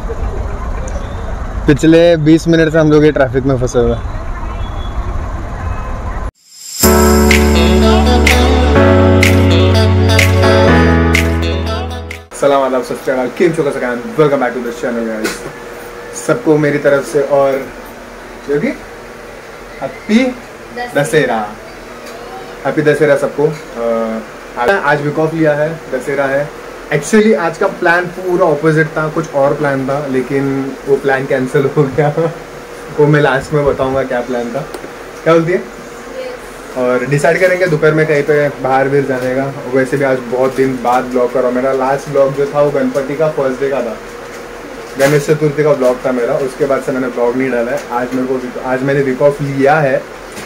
पिछले 20 मिनट से हम लोग ये ट्रैफिक में फंसे हुए हैं। सलाम आदाब सत श्री अकाल, केम छो सकान, welcome back to the channel guys. सबको मेरी तरफ से और योगी हैप्पी दशहरा, हैप्पी दशहरा सबको। आज वीक ऑफ लिया है, दशहरा है। एक्चुअली आज का प्लान पूरा ऑपोजिट था, कुछ और प्लान था, लेकिन वो प्लान कैंसिल हो गया। वो मैं लास्ट में बताऊंगा क्या प्लान था। क्या बोलती है? और डिसाइड करेंगे दोपहर में कहीं पे बाहर भी जाने का। वैसे भी आज बहुत दिन बाद ब्लॉग कर रहा हूँ। मेरा लास्ट ब्लॉग जो था वो गणपति का फर्स्ट डे का था, गणेश चतुर्थी का ब्लॉग था मेरा। उसके बाद से मैंने ब्लॉग नहीं डाला है। आज मैंने वीक ऑफ लिया है,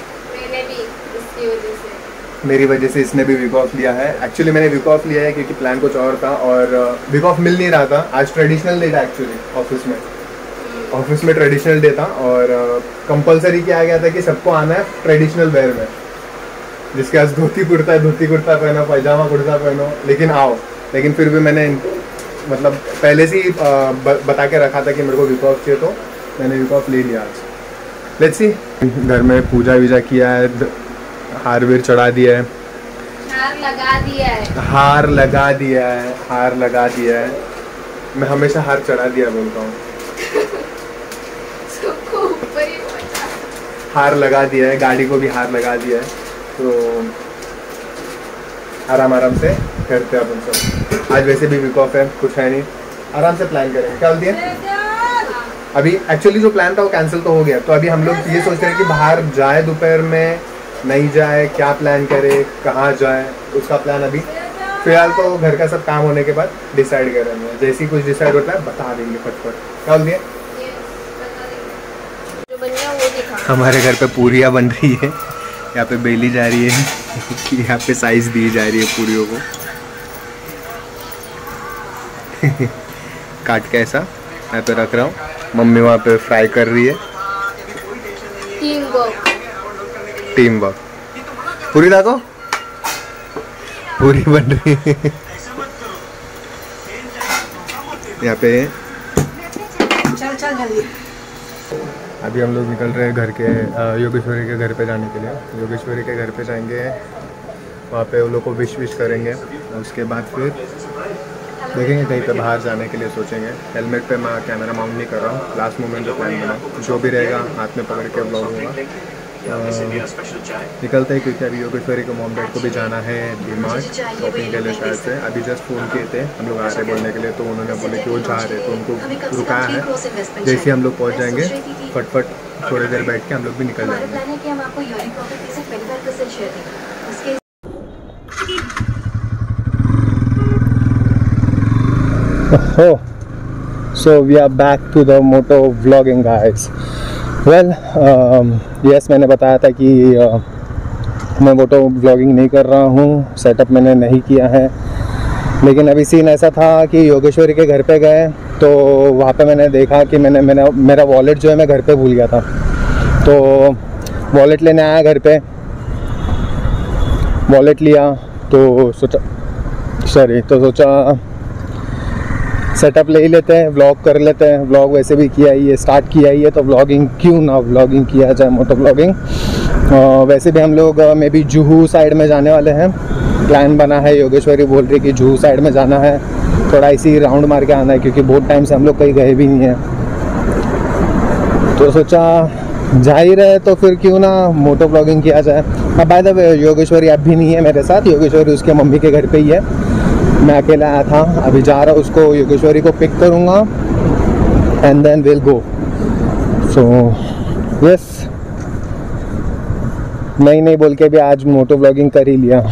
मेरी वजह से इसने भी वीक ऑफ लिया है। एक्चुअली मैंने वीक ऑफ लिया है क्योंकि प्लान कुछ और था और वीक ऑफ मिल नहीं रहा था। आज ट्रेडिशनल डे था एक्चुअली, ऑफिस में ट्रेडिशनल डे था और कंपलसरी किया गया था कि सबको आना है ट्रेडिशनल वेयर में। जिसके पास धोती कुर्ता है धोती कुर्ता पहनो, पैजामा कुर्ता पहनो, लेकिन आओ। लेकिन फिर भी मैंने मतलब पहले से ही बता के रखा था कि मेरे को वीक ऑफ चाहिए, तो मैंने वीक ऑफ ले लिया आज। Let's see. घर में पूजा वीजा किया है, हार वीर चढ़ा दिया है, हार लगा दिया है। मैं हमेशा हार चढ़ा दिया बोलता हूँ। हार लगा दिया है, गाड़ी को भी हार लगा दिया है। तो आराम से करते हैं अपन सब। आज वैसे भी वीक ऑफ है, कुछ है नहीं, आराम से प्लान करेंगे। क्या बोलती है? अभी एक्चुअली जो प्लान था वो कैंसिल तो हो गया, तो अभी हम लोग ये सोच रहे हैं कि बाहर जाए, दोपहर में नहीं जाए, क्या प्लान करे, कहाँ जाए, उसका प्लान अभी फिलहाल तो घर का सब काम होने के बाद डिसाइड करेंगे। जैसे ही कुछ डिसाइड होता है बता देंगे फटफट। क्या बोल दिया? हमारे घर पे पूरियाँ बन रही है, यहाँ पे बेली जा रही है, यहाँ पे साइज दी जा रही है पूरियों को। काट के ऐसा यहाँ पे रख रहा हूँ, मम्मी वहाँ पे फ्राई कर रही है। Team work. पूरी देखो, पूरी बन रही है यहाँ पे। चल जल्दी। अभी हम लोग निकल रहे हैं घर के योगेश्वरी के घर पे जाने के लिए। योगेश्वरी के घर पे जाएंगे, वहाँ पे उन लोग को विश करेंगे। उसके बाद फिर देखेंगे कहीं पे बाहर जाने के लिए सोचेंगे। हेलमेट पे मैं कैमरा माउंट नहीं कर रहा हूँ, लास्ट मोमेंट जो प्लान बना, जो भी रहेगा हाथ में पकड़ के ब्लॉग होगा। निकलते हैं क्योंकि अभी योगेश्वरी को मॉम डैड को भी जाना है डीमार्ट शॉपिंग के लिए शायद से। अभी जस्ट फ़ोन किए थे हम लोग आ रहे बोलने के लिए, तो उन्होंने बोले कि वो जा रहे, तो उनको रुकाया है। जैसे हम लोग पहुंच जाएंगे फटफट थोड़ी देर बैठ के हम लोग भी निकल जाएंगे। So we are back to the moto vlogging guys. Well, yes, मैंने बताया था कि मैं मोटो व्लॉगिंग नहीं कर रहा हूँ, सेटअप मैंने नहीं किया है। लेकिन अभी सीन ऐसा था कि योगेश्वरी के घर पे गए, तो वहाँ पे मैंने देखा कि मेरा वॉलेट जो है मैं घर पे भूल गया था। तो वॉलेट लेने आया घर पे, वॉलेट लिया तो सोचा सेटअप ले ही लेते हैं, व्लॉग कर लेते हैं। व्लॉग वैसे भी किया ही है, स्टार्ट किया ही है, तो व्लॉगिंग क्यों ना व्लॉगिंग किया जाए, मोटो व्लॉगिंग। वैसे भी हम लोग मे बी जुहू साइड में जाने वाले हैं, प्लान बना है। योगेश्वरी बोल रही कि जुहू साइड में जाना है, थोड़ा इसी राउंड मार के आना है, क्योंकि बहुत टाइम से हम लोग कहीं गए भी नहीं हैं। तो सोचा जा ही रहे तो फिर क्यों ना मोटो व्लॉगिंग किया जाए। अब बाय द वे योगेश्वरी अब भी नहीं है मेरे साथ, योगेश्वरी उसके मम्मी के घर पे ही है, मैं अकेला आया था। अभी जा रहा हूँ, उसको योगेश्वरी को पिक करूँगा and then will go. So yes, नहीं बोल के भी आज मोटो व्लॉगिंग कर ही लिया।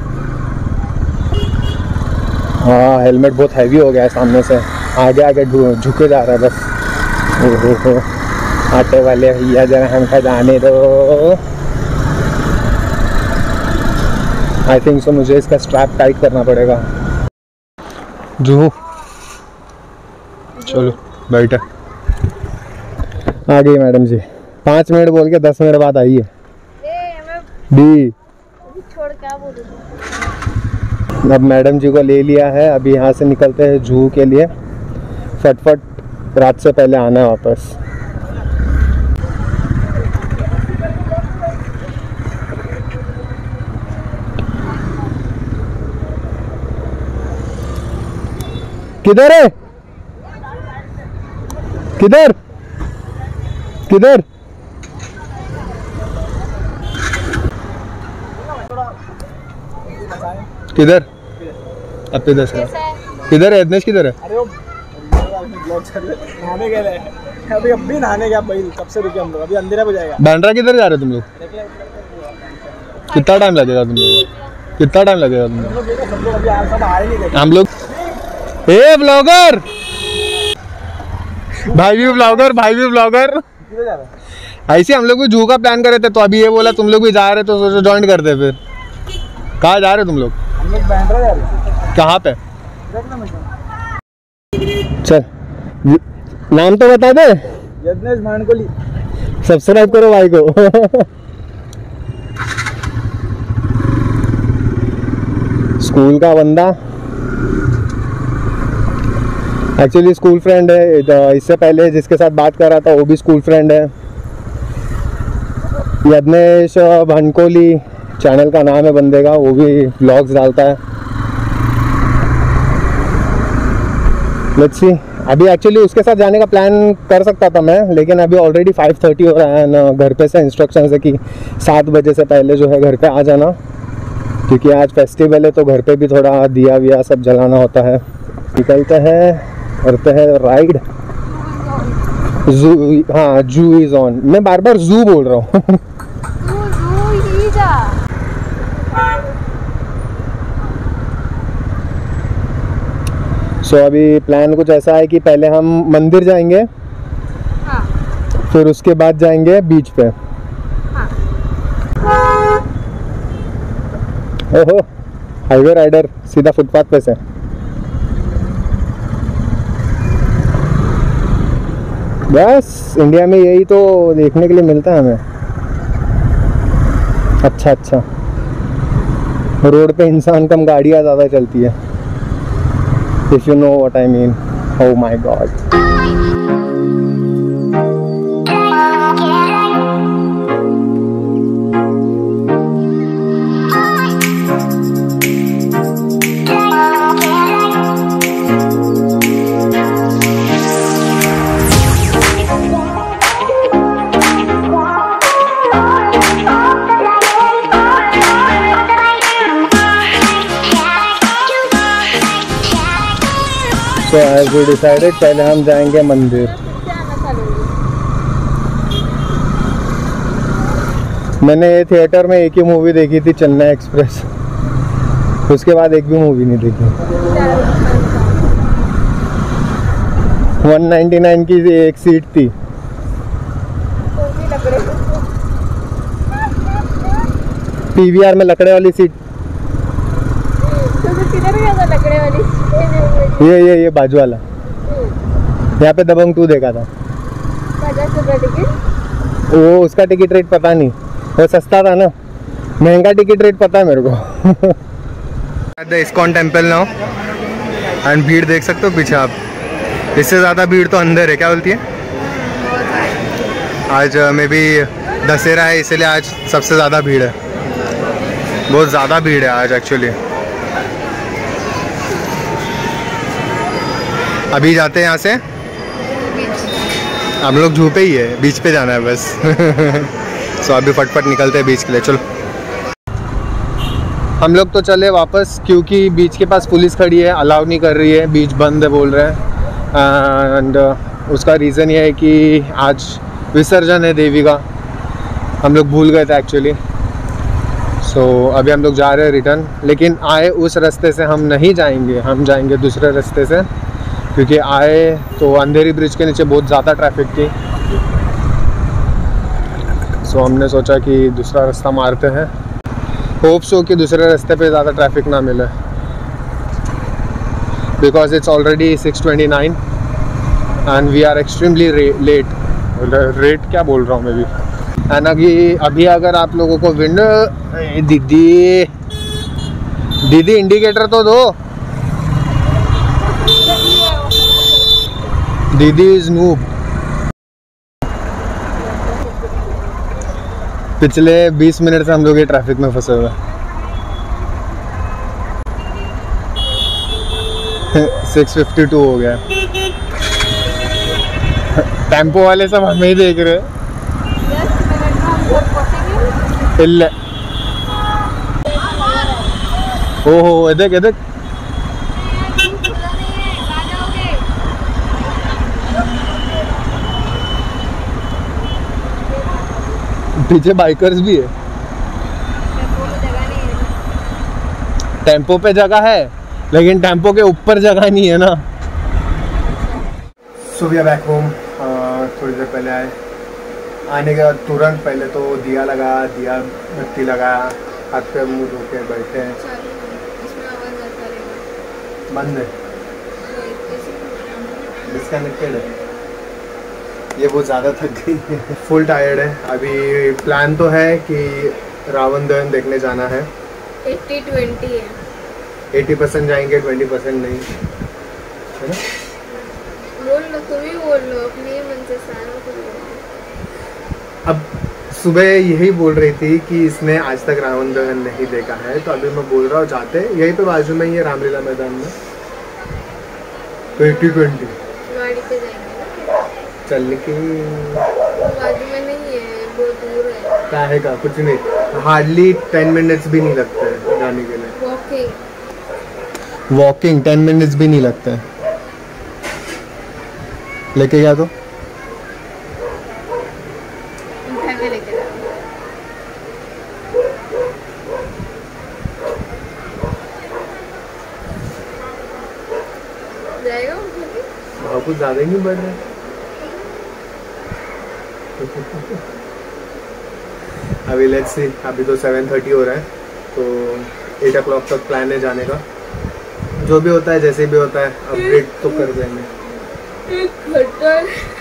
हाँ, हेलमेट बहुत हैवी हो गया है सामने से, आगे झुके जा रहा है बस। ओहो, आटे वाले भैया जरा हमको जाने दो। आई थिंक सो मुझे इसका स्ट्रैप टाइट करना पड़ेगा। जुहू चलो बैठे। आ गई मैडम जी, 5 मिनट बोल के 10 मिनट बाद आई है। डी छोड़ क्या बोल रहे। अब मैडम जी को ले लिया है, अभी यहाँ से निकलते हैं जुहू के लिए। फटफट रात से पहले आना है वापस। किधर है? किधर किधर? किधर? अब दसरा किधर है? यज्ञेश किधर है? अरे वो नहाने गए अभी नहाने गया भाई, कब से रुके हम लोग, अभी अंधेरा हो जाएगा। बांद्रा किधर जा रहे हो तुम लोग? कितना टाइम लगेगा तुम लोग? कितना टाइम लगेगा तुम लोग? हम लोग ए ब्लॉगर, भाई भी ब्लॉगर, भाई भी ब्लॉगर। ऐसे हम लोग भी जू का प्लान कर रहे थे, तो अभी ये बोला तुम लोग भी जा रहे तो सोचो ज्वाइन करते। फिर कहाँ जा रहे हो तुम लोग? हम लोग बांद्रा जा रहे हैं। कहाँ पे? चल नाम तो बता दे। यज्ञेश भानकोली। सब्सक्राइब करो भाई को। स्कूल का बंदा, एक्चुअली स्कूल फ्रेंड है। इससे पहले जिसके साथ बात कर रहा था वो भी स्कूल फ्रेंड है। यज्ञेश भानकोली चैनल का नाम है बंदे का, वो भी व्लॉग्स डालता है। लेट्स सी, अभी एक्चुअली उसके साथ जाने का प्लान कर सकता था मैं, लेकिन अभी ऑलरेडी 5:30 हो रहा है ना। घर पे से इंस्ट्रक्शन है कि 7 बजे से पहले जो है घर पे आ जाना, क्योंकि आज फेस्टिवल है तो घर पे भी थोड़ा दिया विया सब जलाना होता है। निकलते हैं, करते हैं राइड। जू, हाँ जू इज ऑन। मैं बार बार जू बोल रहा हूँ। सो अभी प्लान कुछ ऐसा है कि पहले हम मंदिर जाएंगे, हाँ। फिर उसके बाद जाएंगे बीच पे। हाँ। ओहो, हाईवे राइडर सीधा फुटपाथ पे से। बस इंडिया में यही तो देखने के लिए मिलता है हमें। अच्छा अच्छा, रोड पे इंसान कम, गाड़ियाँ ज़्यादा चलती है। If you know what I mean. Oh my God. So as we decided, पहले हम जाएंगे मंदिर। मैंने ये थिएटर में एक ही मूवी देखी थी, चेन्नई एक्सप्रेस। उसके बाद एक भी मूवी नहीं देखी। 199 की एक सीट थी। पीवीआर में लकड़े वाली सीट। लकड़े वाली ये बाजू वाला। यहाँ पे दबंग 2 देखा था। 50 रुपए टिकट। वो उसका टिकट रेट पता नहीं, वो सस्ता था ना। महंगा टिकट रेट पता है मेरे को। The ISKCON temple now, and भीड़ देख सकते हो पीछे आप। इससे ज़्यादा भीड़ तो अंदर है। क्या बोलती है? आज मे बी दशहरा है, इसलिए आज सबसे ज़्यादा भीड़ है। बहुत ज़्यादा भीड़ है आज एक्चुअली। अभी जाते हैं यहाँ से, हम लोग जू पे ही है, बीच पे जाना है बस। सो अभी फटफट निकलते हैं बीच के लिए। चलो हम लोग तो चले वापस, क्योंकि बीच के पास पुलिस खड़ी है, अलाउ नहीं कर रही है, बीच बंद है बोल रहे हैं। एंड उसका रीज़न ये है कि आज विसर्जन है देवी का। हम लोग भूल गए थे एक्चुअली। सो अभी हम लोग जा रहे हैं रिटर्न, लेकिन आए उस रास्ते से हम नहीं जाएंगे, हम जाएंगे दूसरे रास्ते से, क्योंकि आए तो अंधेरी ब्रिज के नीचे बहुत ज़्यादा ट्रैफिक थी। सो हमने सोचा कि दूसरा रास्ता मारते हैं। होप्स हो कि दूसरे रास्ते पे ज़्यादा ट्रैफिक ना मिले, because it's already 6:29 and we are extremely late. Rate क्या बोल रहा हूँ मैं भी। एंड अभी अगर आप लोगों को विंडो, दीदी इंडिकेटर तो दो। दीदी इज नूब। पिछले 20 मिनट से हम लोग ये ट्रैफिक में फंसे हुए हैं। 6:52 हो गया। टेम्पो वाले सब हमें ही देख रहे हैं। ओहो देख देख, पीछे बाइकर्स भी है। टेम्पो पे जगह है लेकिन टेम्पो के ऊपर जगह नहीं है ना। So we are back home. थोड़ी देर पहले आए, आने के बाद तुरंत पहले तो दिया लगा, दिया बत्ती लगा, हाथ पे मुंह धो के बैठे हैं। बंद है, डिस्कनेक्टेड है। ये बहुत ज़्यादा थक गई है, फुल टायर्ड है। अभी प्लान तो है कि रावण दहन देखने जाना है। 80-20 है, 80% जाएंगे, 20% नहीं, है ना? बोल लो, तुम ही बोल लो अपने मन से सारा कुछ। अब सुबह यही बोल रही थी कि इसने आज तक रावण दहन नहीं देखा है, तो अभी मैं बोल रहा हूँ जाते, यहीं पे बाजू में ही है रामलीला मैदान में। तो 80-20 गाड़ी पे जाएंगे, चलने की बाजू में नहीं है, बहुत दूर है। क्या है का कुछ नहीं, हार्डली 10 मिनट्स भी नहीं लगते हैं जाने के लिए। वॉकिंग 10 मिनट्स भी नहीं लगते हैं। लेके गया तो घर में लेके जाओ। जाएगा कुछ ज़्यादा ही नहीं बढ़ रहा है। अभी लेट्स सी, अभी तो 7:30 हो रहा है, तो 8 o'clock तक प्लान है जाने का। जो भी होता है जैसे भी होता है अपडेट तो कर देंगे। 1 घंटा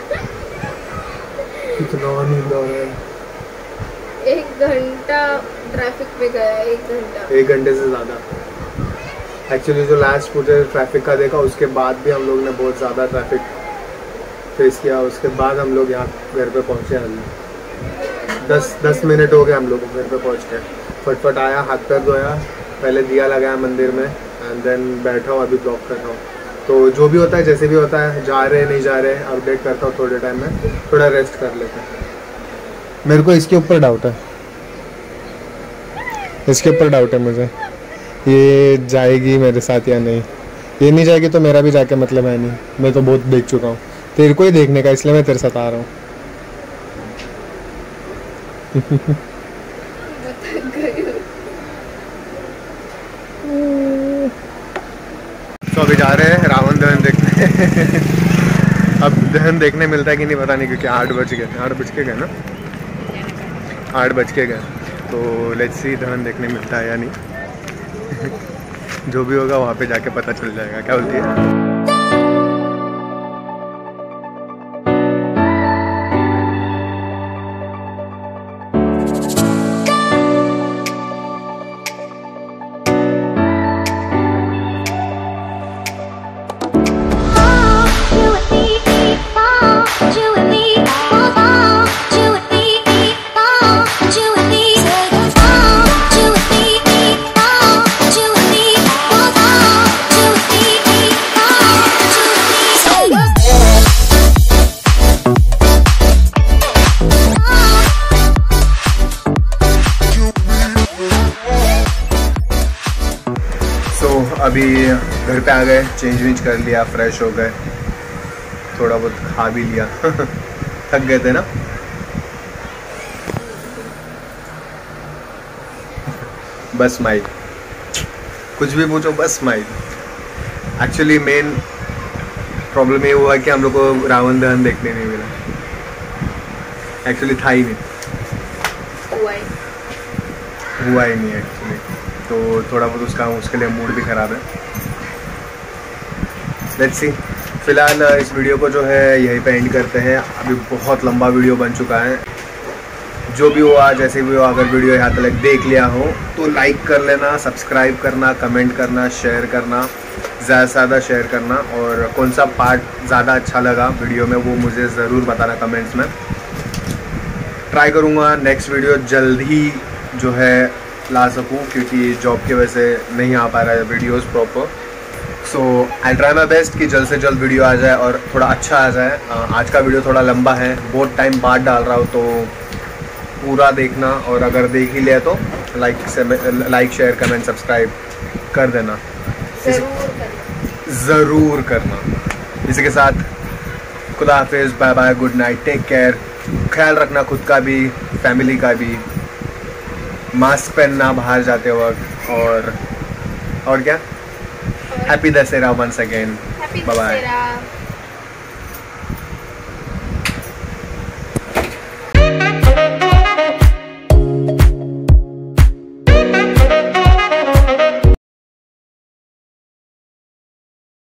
कितना नींद आ रहा है। 1 घंटा ट्रैफिक में गया, 1 घंटा, 1 घंटे से ज़्यादा। एक्चुअली जो लास्ट मुझे ट्रैफिक का देखा उसके बाद भी हम लोग ने बहुत ज़्यादा ट्रैफिक फेस किया। उसके बाद हम लोग यहाँ घर पे पहुँचे। हमने 10 मिनट हो गए हम लोग को घर पे पहुँच के। फटफट आया, हाथ पैर धोया, पहले दिया लगाया मंदिर में, एंड देन बैठा हूँ, अभी ब्लॉग कर रहा हूँ। तो जो भी होता है जैसे भी होता है, जा रहे नहीं जा रहे अपडेट करता हूँ थोड़े टाइम में, थोड़ा रेस्ट कर लेते हैं। मेरे को इसके ऊपर डाउट है, इसके ऊपर डाउट है मुझे, ये जाएगी मेरे साथ या नहीं। ये नहीं जाएगी तो मेरा भी जाके मतलब है नहीं, मैं तो बहुत देख चुका हूँ। तेरे को ही देखने का, इसलिए मैं तेरे साथ आ रहा हूँ। तो अभी जा रहे हैं रावण दहन देखने। अब दहन देखने मिलता है कि नहीं पता नहीं, क्योंकि 8 बज गए, 8 बज के गए ना, 8 बज के गए। तो लेट्स सी दहन देखने मिलता है या नहीं। जो भी होगा वहाँ पे जाके पता चल जाएगा। क्या बोलती है? अभी घर पे आ गए, चेंज वेंज कर लिया, फ्रेश हो गए, थोड़ा बहुत खा भी लिया। थक गए थे ना। बस स्माइल, कुछ भी पूछो बस स्माइल। एक्चुअली मेन प्रॉब्लम ये हुआ कि हम लोग को रावण दहन देखने नहीं मिला। एक्चुअली था ही नहीं, हुआ ही नहीं एक्चुअली। तो थोड़ा बहुत उसके लिए मूड भी ख़राब है। लेट्स सी, फिलहाल इस वीडियो को जो है यहीं पे एंड करते हैं। अभी बहुत लंबा वीडियो बन चुका है। जो भी हुआ जैसे भी हुआ, अगर वीडियो यहाँ तक देख लिया हो तो लाइक कर लेना, सब्सक्राइब करना, कमेंट करना, शेयर करना। ज़्यादा से ज़्यादा शेयर करना, और कौन सा पार्ट ज़्यादा अच्छा लगा वीडियो में वो मुझे ज़रूर बताना कमेंट्स में। ट्राई करूँगा नेक्स्ट वीडियो जल्द ही जो है ला सकूँ, क्योंकि जॉब की वजह से नहीं आ पा रहा है videos proper. So I try my best कि जल्द से जल्द वीडियो आ जाए और थोड़ा अच्छा आ जाए। आज का वीडियो थोड़ा लंबा है, बहुत टाइम बाद डाल रहा हूँ, तो पूरा देखना, और अगर देख ही लिया तो लाइक शेयर कमेंट सब्सक्राइब कर देना, ज़रूर करना। इसी के साथ खुदा हाफिज़, bye bye, good night, take care, ख्याल रखना खुद का भी, फैमिली का भी, मास्क पहनना बाहर जाते वक्त, और क्या, happy Dussehra once again, bye bye.